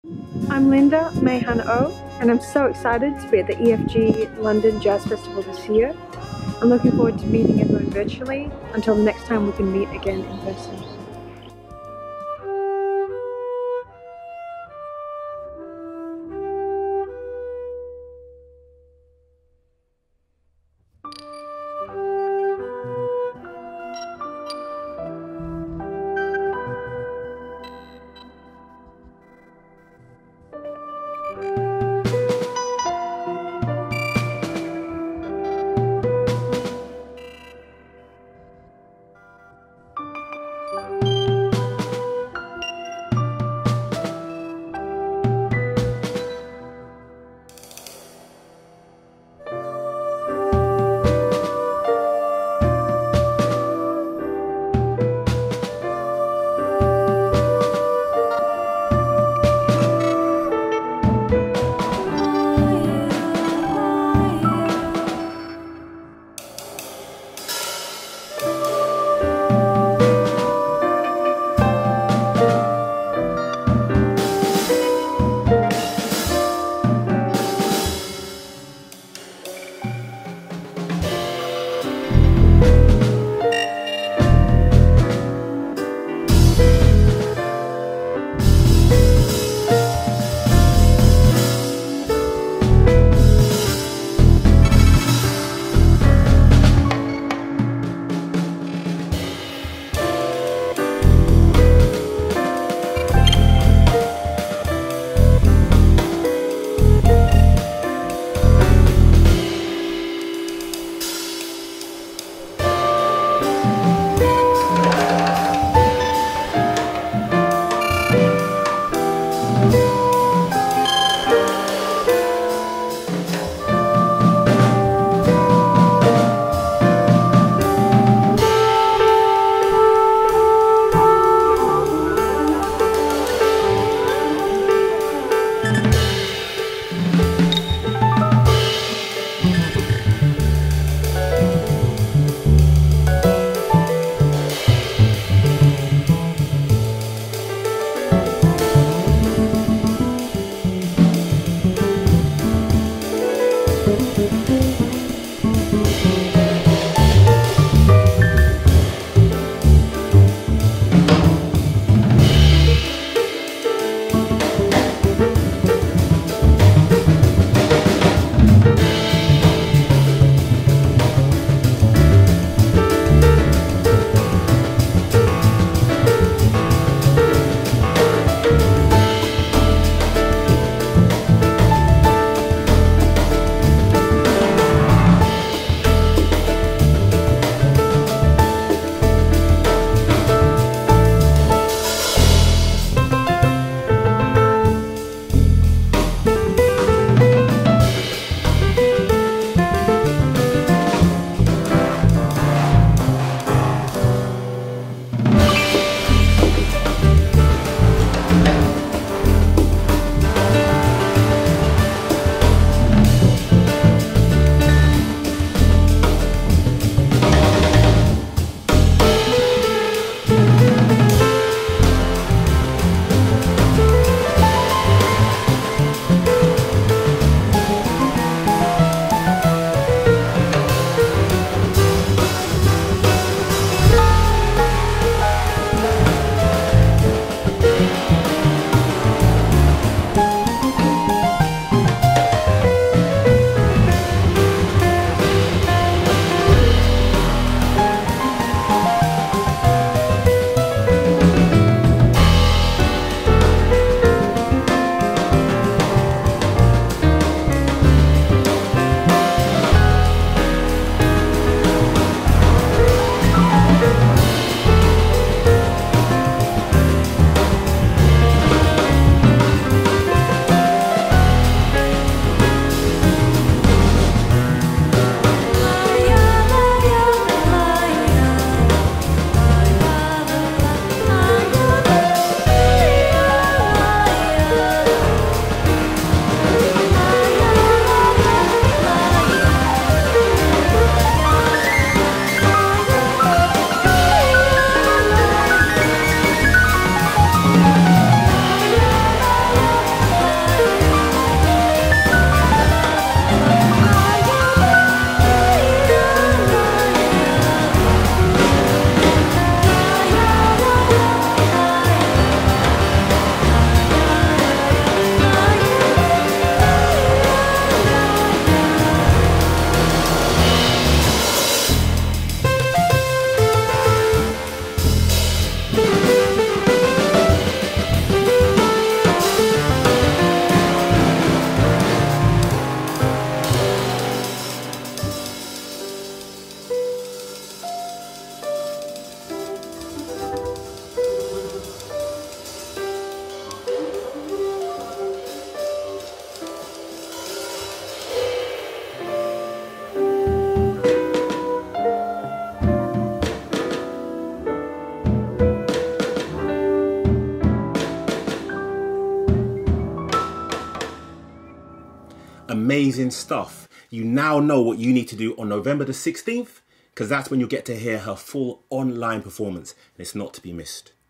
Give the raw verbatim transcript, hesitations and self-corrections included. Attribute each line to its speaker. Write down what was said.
Speaker 1: I'm Linda Mayhan O, and I'm so excited to be at the E F G London Jazz Festival this year. I'm looking forward to meeting everyone virtually until the next time we can meet again in person.
Speaker 2: Amazing stuff. You now know what you need to do on November the sixteenth, because that's when you'll get to hear her full online performance, and it's not to be missed.